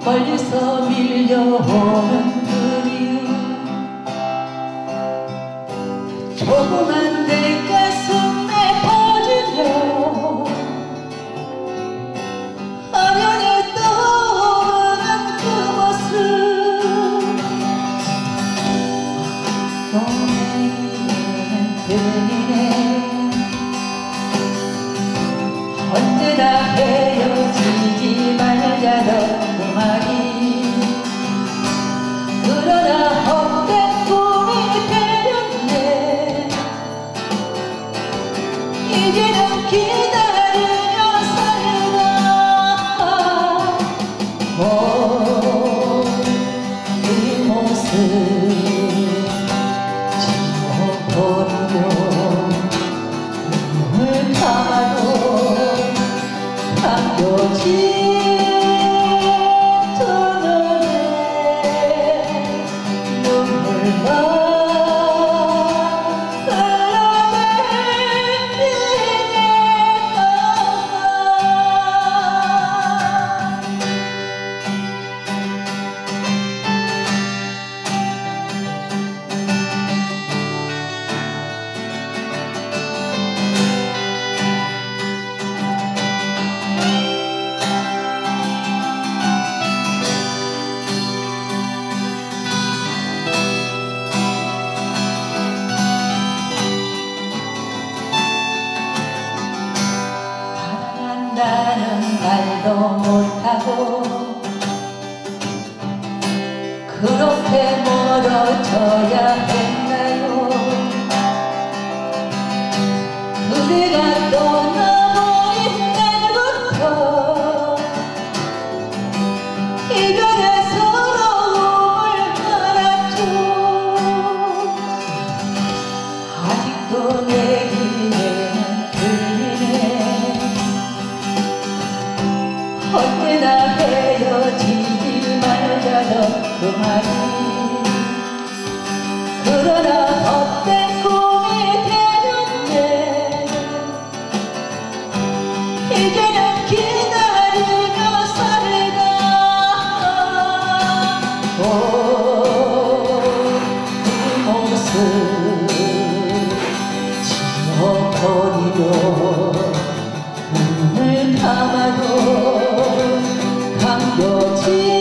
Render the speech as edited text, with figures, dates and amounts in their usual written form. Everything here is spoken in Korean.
멀리서 밀려오는 그리움 조그만 내 가슴에 퍼지며 아련히 떠오르는 그 모습 너에게는 들리네 언제나 헤어지지 말자던 그 말이 그러나 헛된 꿈이 되었네 이제는 기다리며 살다 그 모습 지워버리며 눈을 감아도 감겨진 두 눈에 눈물만 나는 말도 못하고 그렇게 멀어져야 했나요 그대가 떠나버린 날부터 이별의 서러움을 알았죠 아직도 내 귀에는 들리네 언제나 헤어지지 말자던 그 말이 그러나 헛된 꿈이 되었네 이제는 기다리며 살다 그 모습 지워버리려 눈을 감아도 감겨진